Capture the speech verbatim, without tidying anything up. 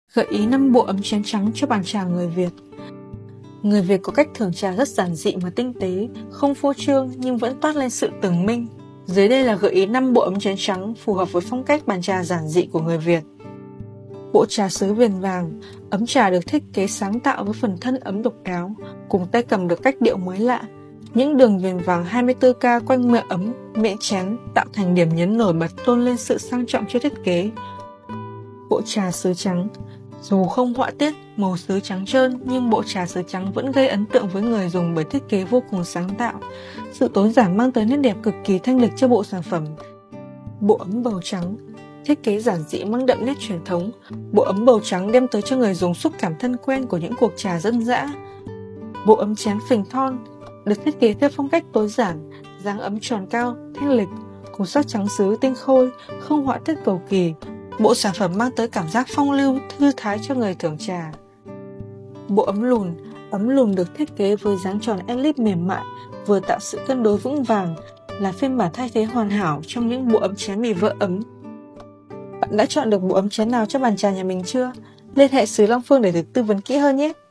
Gợi ý năm bộ ấm chén trắng cho bàn trà người Việt. Người Việt có cách thưởng trà rất giản dị mà tinh tế, không phô trương nhưng vẫn toát lên sự tường minh. Dưới đây là gợi ý năm bộ ấm chén trắng phù hợp với phong cách bàn trà giản dị của người Việt. Bộ trà sứ viền vàng, ấm trà được thiết kế sáng tạo với phần thân ấm độc đáo, cùng tay cầm được cách điệu mới lạ. Những đường viền vàng hai mươi tư ca quanh miệng ấm, miệng chén tạo thành điểm nhấn nổi bật, tôn lên sự sang trọng cho thiết kế. Bộ trà sứ trắng, dù không họa tiết, màu sứ trắng trơn nhưng bộ trà sứ trắng vẫn gây ấn tượng với người dùng bởi thiết kế vô cùng sáng tạo. Sự tối giản mang tới nét đẹp cực kỳ thanh lịch cho bộ sản phẩm. Bộ ấm bầu trắng, thiết kế giản dị mang đậm nét truyền thống. Bộ ấm bầu trắng đem tới cho người dùng xúc cảm thân quen của những cuộc trà dân dã. Bộ ấm chén phình thon, được thiết kế theo phong cách tối giản, dáng ấm tròn cao, thanh lịch, cùng sắc trắng sứ tinh khôi, không họa tiết cầu kỳ. Bộ sản phẩm mang tới cảm giác phong lưu, thư thái cho người thưởng trà. Bộ ấm lùn, ấm lùn được thiết kế với dáng tròn elip mềm mại, vừa tạo sự cân đối vững vàng, là phiên bản thay thế hoàn hảo trong những bộ ấm chén mì vỡ ấm. Bạn đã chọn được bộ ấm chén nào cho bàn trà nhà mình chưa? Liên hệ xứ Long Phương để được tư vấn kỹ hơn nhé!